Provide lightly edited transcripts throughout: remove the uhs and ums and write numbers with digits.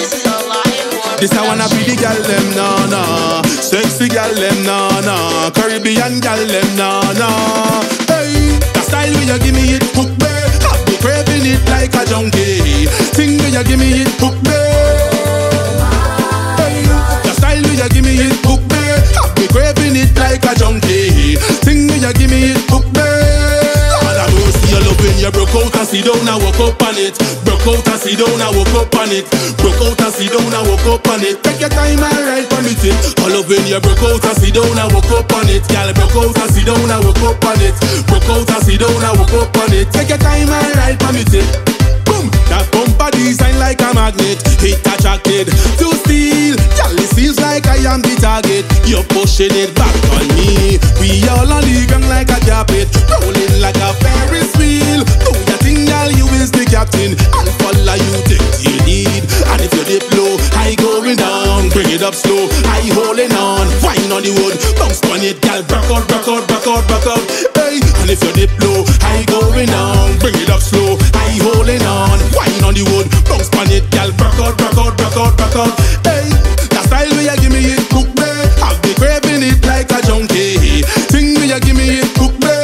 This I wanna be the gal them, nah nah. Sexy gal them, nah nah. Caribbean gal them, nah nah. Hey, the style when you give me it, hook me. Have me craving it like a junkie. Thing when you give me it, hook me. Hey, the style when you give me it, hook me. Have me craving it like a junkie. Thing when you give me it, hook me. You love when you broke out and sit down and walk up on it. Broke out and sit down and walk up on it. Broke out and sit down and walk up on it. Take your time and ride on it. I love when you broke out and sit down and walk up on it. Girl, broke out and sit down and walk up on it. Broke out and sit down and walk up on it. Take your time and ride on it. Boom, that bumper design like a magnet. It attracted to steel. Girl, it seems like I am the target. You're pushing it back on me. We all on the ground like a carpet, rolling like a Ferris wheel. Do your thing, girl, you is the captain. I'll follow you till you need. And if you dip low, I going down. Bring it up slow, I holding on. Wine on the wood, bounce on it, girl. Back out, back out, back out, back out. Hey, and if you dip low, I going down. Bring it up slow, I holding on. Wine on the wood, bounce on it, girl. Back out, back out, back out, back out. Hey, that style where you give me it, cook me. I've been craving it like a junkie. Thing where you give me it, cook me.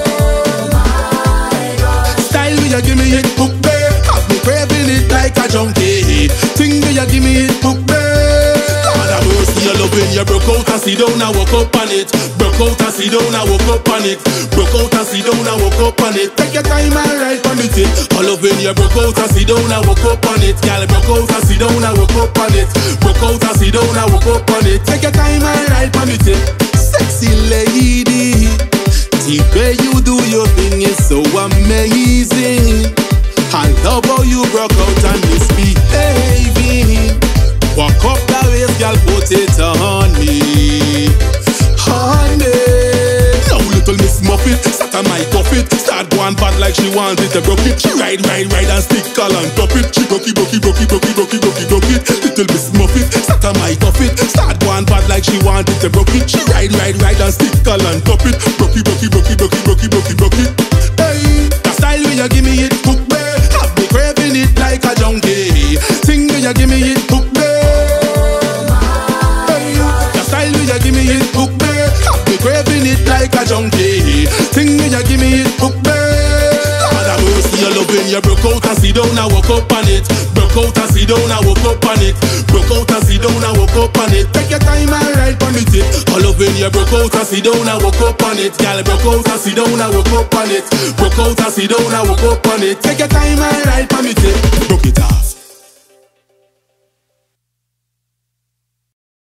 Style where you give me it, cook me. I've been craving it like a junkie. Thing where you give me it, cook me. Lord have mercy, you love when you broke out and sit down and walk up on it. Broke out and sit down and walk up on it. Broke out and sit down and walk up on it. Take your time and ride on it. I love when you broke out and sit down and walk up on it. Girl, broke out and sit down and walk up on it. Broke out and sit down and walk up on it. Take your time and ride on it. Sexy lady, the way you do your thing is so amazing. I love how you broke out and misbehaving. Walk up that way, girl, put it on me. Honey, now little Miss Muffet sat on my cuffit. Start going bad like she wants it to broke it. She ride and stick all on top it. She broke it. Little Miss Muffet sat on my cuffit. Start going bad like she wants it to broke it. She ride and stick all on top it. Broke it. Hey, that style when you give me it, hook me. Have me craving it like a junkie. Thing when you give me it, hook me. Hey, that style when you give me it, hook me. Have me craving it like a junkie. Thing when you give me it, hook me. Lord have mercy, you love when you broke out and sit down and walk up on it. Broke out and sit down and walk up on it. Broke out and sit down and walk up on it. Take your time and ride on it. I love when you broke out and sit down and walk up on it. Girl, broke out and sit down and walk up on it. Broke out and sit down and walk up on it. Take your time and ride on it. Broke it off.